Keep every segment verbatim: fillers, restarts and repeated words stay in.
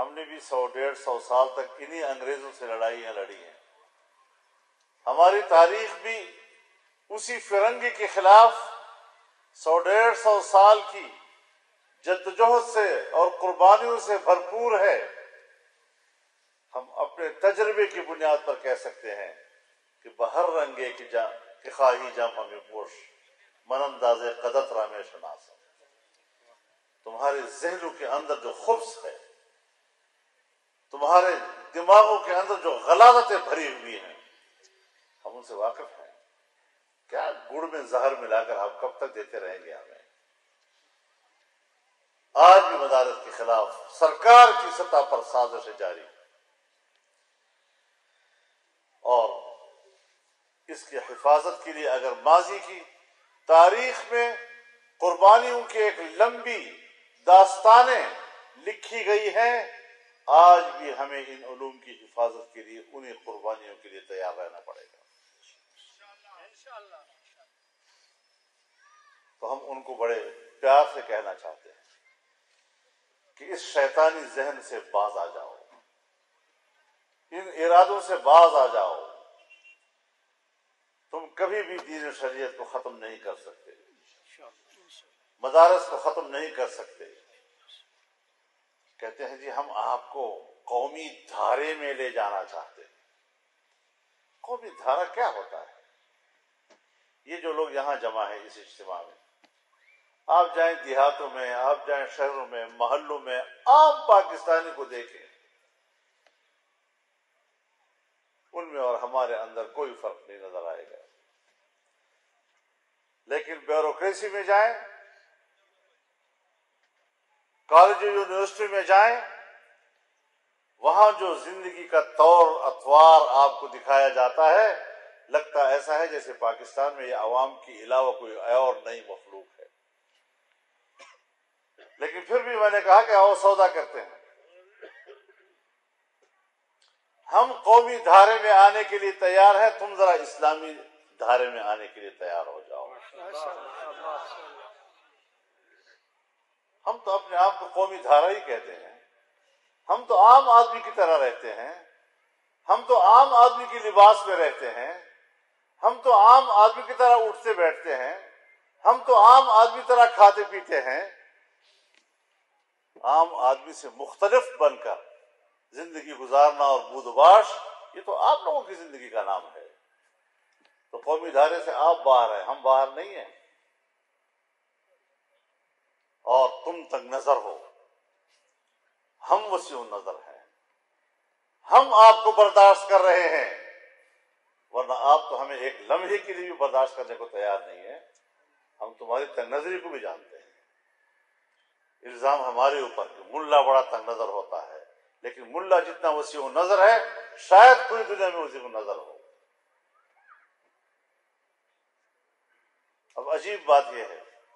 ہم نے بھی سو ڈیڑھ سو سال تک انہی انگریزوں سے لڑائیاں لڑی ہیں. ہماری تاریخ بھی اسی فرنگی کے خلاف سو ڈیڑھ سو سال کی جدوجہد سے اور قربانیوں سے بھرپور ہے. ہم اپنے تجربے کی بنیاد پر کہہ سکتے ہیں کہ بہر رنگے کی جا کہ خواہی جام ہمیں پوش من انداز قدت رامے شناس. تمہارے ذہنوں کے اندر جو خبث ہے، تمہارے دماغوں کے اندر جو غلاظتیں بھری ہوئی ہیں، ہم ان سے واقف ہیں. کیا گڑ میں زہر ملا کر آپ کب تک دیتے رہیں گے ہمیں؟ آج بھی مدارس کے خلاف سرکار کی سطح پر سازشیں جاری، اور اس کی حفاظت کے لیے اگر ماضی کی تاریخ میں قربانیوں کی ایک لمبی داستانیں لکھی گئی ہیں، آج بھی ہمیں ان علوم کی حفاظت کے لیے انہیں قربانیوں کے لیے تیار رہنا پڑے گا. تو ہم ان کو بڑے پیار سے کہنا چاہتے ہیں کہ اس شیطانی ذہن سے باز آ جاؤ، ان ارادوں سے باز آ جاؤ. تم کبھی بھی دین و شریعت کو ختم نہیں کر سکتے، مدارس کو ختم نہیں کر سکتے. کہتے ہیں جی ہم آپ کو قومی دھارے میں لے جانا چاہتے ہیں. قومی دھارا کیا ہوتا ہے؟ یہ جو لوگ یہاں جمع ہیں اس اجتماع میں، آپ جائیں دیہاتوں میں، آپ جائیں شہروں میں، محلوں میں، عام پاکستانی کو دیکھیں، ان میں اور ہمارے اندر کوئی فرق نہیں نظر آئے گا. لیکن بیوروکریسی میں جائیں، کالج یونیورسٹی میں جائیں، وہاں جو زندگی کا طور اطوار آپ کو دکھایا جاتا ہے، لگتا ایسا ہے جیسے پاکستان میں یہ عوام کے علاوہ کوئی اور نئی مخلوق ہے. لیکن پھر بھی میں نے کہا کہ آؤ سودا کرتے ہیں. ہم قومی دھارے میں آنے کے لیے تیار ہیں، تم ذرا اسلامی دھارے میں آنے کے لیے تیار ہو جاؤ. ہم تو اپنے آپ کو قومی دھارا ہی کہتے ہیں. ہم تو عام آدمی کی طرح رہتے ہیں، ہم تو عام آدمی کی لباس میں رہتے ہیں، ہم تو عام آدمی کی طرح اٹھتے بیٹھتے ہیں، ہم تو عام آدمی کی طرح کھاتے پیتے ہیں. عام آدمی سے مختلف بن کر زندگی گزارنا اور بود و باش، یہ تو آپ لوگوں کی زندگی کا نام ہے. تو قومی دھارے سے آپ باہر ہیں، ہم باہر نہیں ہیں. اور تم تنگ نظر ہو، ہم وسیع النظر ہیں. ہم آپ کو برداشت کر رہے ہیں، ورنہ آپ تو ہمیں ایک لمحے کے لیے بھی برداشت کرنے کو تیار نہیں ہے. ہم تمہاری تنگ نظری کو بھی جانتے ہیں. الزام ہمارے اوپر کہ ملا بڑا تنگ نظر ہوتا ہے، لیکن ملا جتنا وسیع النظر ہے شاید پوری دنیا میں وسیع النظر ہو. اب عجیب بات یہ ہے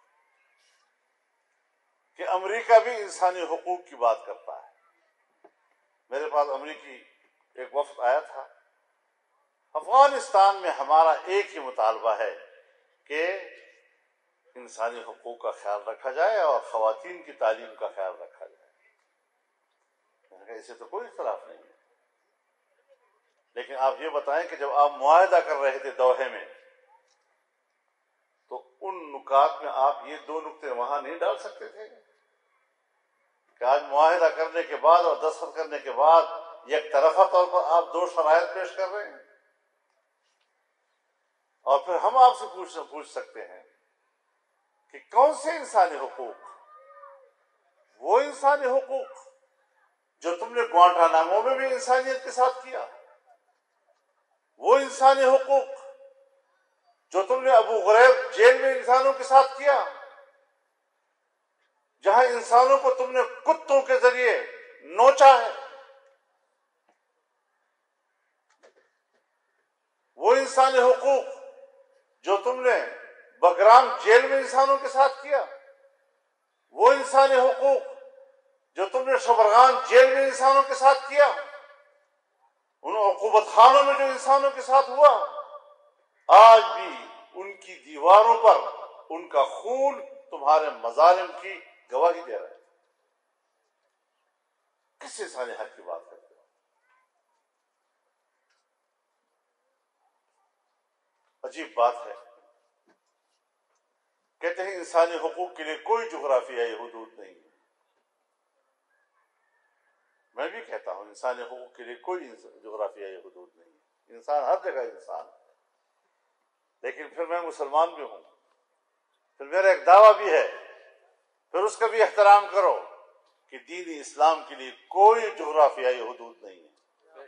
کہ امریکہ بھی انسانی حقوق کی بات کرتا ہے. میرے پاس امریکی ایک وفد آیا تھا. افغانستان میں ہمارا ایک ہی مطالبہ ہے کہ انسانی حقوق کا خیال رکھا جائے اور خواتین کی تعلیم کا خیال رکھا جائے. میں نے کہا اسے تو کوئی اختلاف نہیں ہے، لیکن آپ یہ بتائیں کہ جب آپ معاہدہ کر رہے تھے دوحے میں، تو ان نکات میں آپ یہ دو نکتے وہاں نہیں ڈال سکتے تھے کہ آج معاہدہ کرنے کے بعد اور دستخط کرنے کے بعد یک طرفہ طور پر آپ دو شرائط پیش کر رہے ہیں؟ اور پھر ہم آپ سے پوچھ پوچھ سکتے ہیں کہ کون سے انسانی حقوق؟ وہ انسانی حقوق جو تم نے گوانٹانامو میں بھی انسانیت کے ساتھ کیا، وہ انسانی حقوق جو تم نے ابو غریب جیل میں انسانوں کے ساتھ کیا، جہاں انسانوں کو تم نے کتوں کے ذریعے نوچا ہے، وہ انسانی حقوق جو تم نے بگرام جیل میں انسانوں کے ساتھ کیا، وہ انسانی حقوق جو تم نے شبرغان جیل میں انسانوں کے ساتھ کیا، ان عقوبت خانوں میں جو انسانوں کے ساتھ ہوا، آج بھی ان کی دیواروں پر ان کا خون تمہارے مظالم کی گواہی دے رہا ہے. کس انسانی حق کی بات کرتے ہو؟ عجیب بات ہے. کہتے ہیں انسانی حقوق کے لیے کوئی جغرافیائی حدود نہیں ہے. میں بھی کہتا ہوں انسانی حقوق کے لیے کوئی جغرافیائی حدود نہیں ہے. انسان ہر جگہ انسان ہے. لیکن پھر میں مسلمان بھی ہوں, پھر میرا ایک دعویٰ بھی ہے, پھر اس کا بھی احترام کرو کہ دین اسلام کے لیے کوئی جغرافیائی حدود نہیں ہے.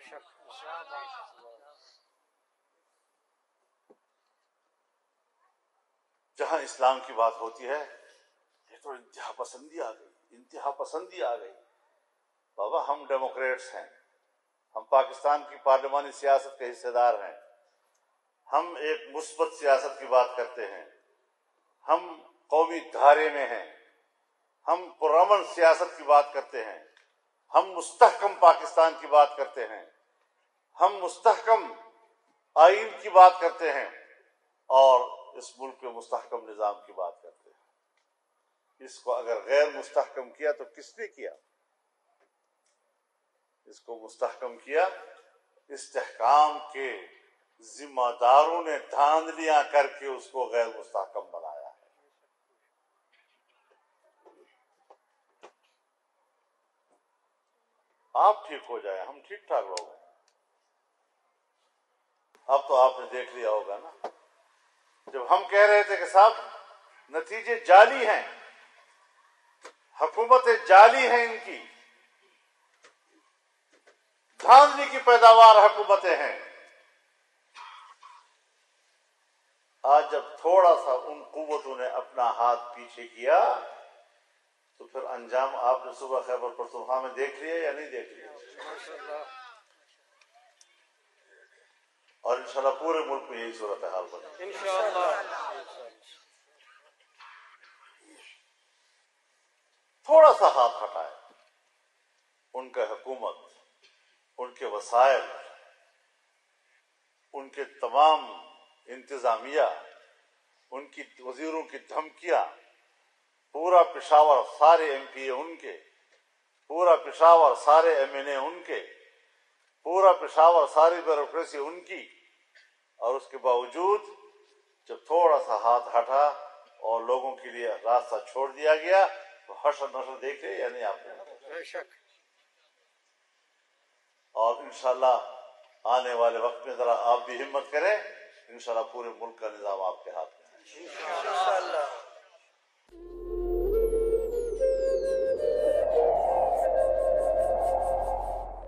جہاں اسلام کی بات ہوتی ہے یہ تو انتہا پسندی آ گئی, انتہا پسندی آ گئی. بابا ہم ڈیموکریٹس ہیں, ہم پاکستان کی پارلیمانی سیاست کے حصے دار ہیں, ہم ایک مثبت سیاست کی بات کرتے ہیں, ہم قومی دھارے میں ہیں, ہم پرامن سیاست کی بات کرتے ہیں, ہم مستحکم پاکستان کی بات کرتے ہیں, ہم مستحکم آئین کی بات کرتے ہیں, اور اس ملک کے مستحکم نظام کی بات کرتے ہیں. اس کو اگر غیر مستحکم کیا تو کس نے کیا؟ اس کو مستحکم کیا استحکام کے ذمہ داروں نے دھاندلیاں کر کے اس کو غیر مستحکم بنایا ہے. آپ ٹھیک ہو جائیں, ہم ٹھیک ٹھاک لوگ ہیں. اب تو آپ نے دیکھ لیا ہوگا نا, جب ہم کہہ رہے تھے کہ صاحب نتیجے جعلی ہیں, حکومتیں جعلی ہیں, ان کی دھاندلی کی پیداوار حکومتیں ہیں. آج جب تھوڑا سا ان قوتوں نے اپنا ہاتھ پیچھے کیا تو پھر انجام آپ نے صبح خیبر پختونخوا میں دیکھ لیا یا نہیں دیکھ لیا؟ اور انشاءاللہ پورے ملک میں یہی صورتحال بنے انشاءاللہ. تھوڑا سا ہاتھ ہٹائے, ان کا حکومت, ان کے وسائل, ان کے تمام انتظامیہ, ان کی وزیروں کی دھمکیاں, پورا پشاور سارے ایم پی اے ان کے, پورا پشاور سارے ایم این اے ان کے, پورا پشاور ساری بیوروکریسی ان کی, اور اس کے باوجود جب تھوڑا سا ہاتھ ہٹا اور لوگوں کے لیے راستہ چھوڑ دیا گیا تو حشر نشر دیکھ رہے یا نہیں آپ نے؟ بے شک. اور انشاءاللہ آنے والے وقت میں ذرا آپ بھی ہمت کریں, انشاءاللہ پورے ملک کا نظام آپ کے ہاتھ میں ہے.